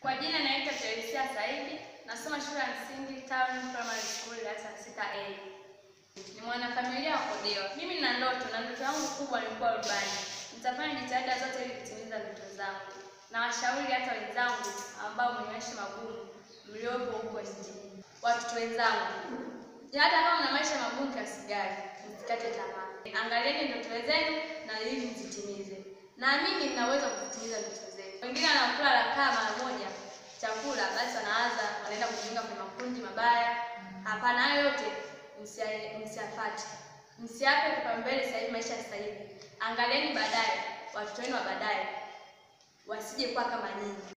Kwa jina naitwa Teresia Saidi, nasoma shule ya msingi Town Primary School darasa la 6A. Ni mwanafamilia wa Kodewa. Mimi nina ndoto na ndoto yangu kubwa ni kuwa rubani. Nitafanya jitihada zote ili kutimiza ndoto zangu. Na washauri hata wenzangu ambao mwenye maisha magumu mliopo huko nchini. Watoto wenzangu, hata kama mna maisha magumu kiasi gani, msikate tamaa. Angalieni ndoto zenu na ili mzitimize. Naamini mnaweza kutimiza ndoto zenu. Wengine wanakula rakaa mara moja chakula basi wanaenda kujiunga kwenye makundi mabaya. Hapana, hayo yote msiafuate. Msiape kipaumbele sasa hivi maisha sasa hivi. Angalieni baadaye, watoto wenu wa baadaye wasije kuwa kama nyinyi.